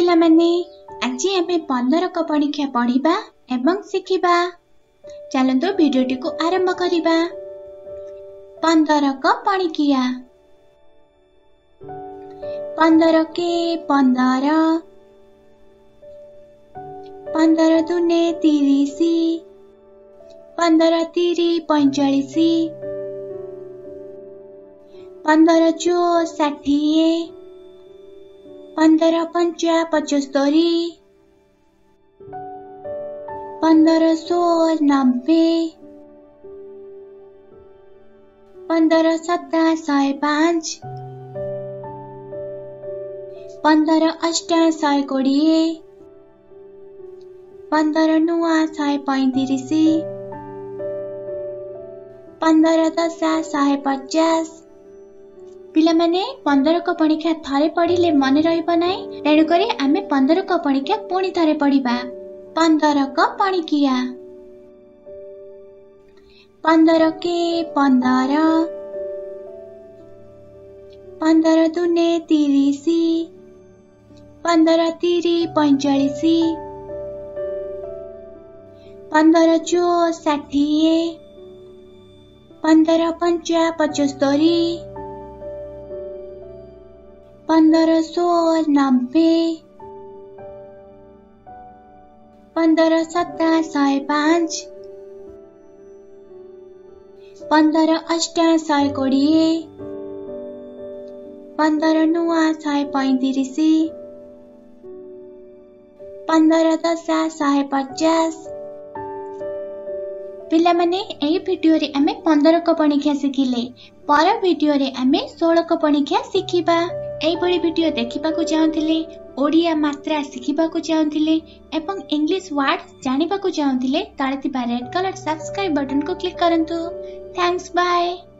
पिलामाने आज आमे 15 पणिख्या पढ़िबा एवं शिखिबा। चलंतु भिडियोटी को आरंभ करिबा। 15 पणिकिया। 15 के 15, 15 दूने 30, 15 तीरी 45, 15 चो 60, 15 पंचा 75, 15 16 90, 15 7 105, 15 8 120, 15 9 135, 15 10 150। पिला माने 15 को पणिख्या थारे पढ़िले मन रहिबो नै, तेणु करी आमे 15 को पणिख्या पुणी थारे पढ़िबा। 15 को पणिकिया। 15 के 15, 15 दूने 30, 15 तीरी 45, 15 चो 60, 15 पंचा 75, 15 16 90, 15 7 105, 15 8 120, 15 9 135, 15 10 150। पिला माने एही वीडियो रे आमे 15 को पणिख्या शिखिले। पर वीडियो रे आमे 16 को पणिख्या शिखिबा। एही बड़ी वीडियो देखिबा को चाहथिले, ओडिया मात्रा शिखिबा को चाहथिले एवं इंग्लिश वर्ड जानिबा को चाहथिले, ताळे थिबा रेड कलर सब्सक्राइब बटन को क्लिक करंतु। Thanks, bye.